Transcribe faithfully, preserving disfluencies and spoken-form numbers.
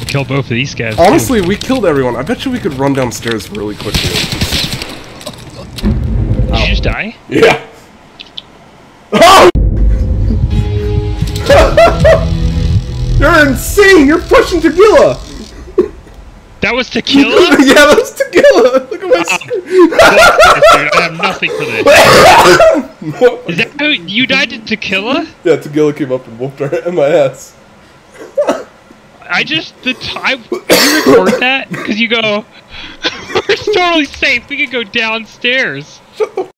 kill both of these guys. Honestly, too. we killed everyone. I bet you we could run downstairs really quickly. Did you just die? Yeah. Oh! You're insane! You're pushing Tequila! That was Tequila? Yeah, that was Tequila! Look at my screen! Dude, I have nothing for this. Is that how you died to Tequila? Yeah, Tequila came up and whooped our, my ass. I just, the time, you record that? Because you go, we're totally safe, we can go downstairs. Shut the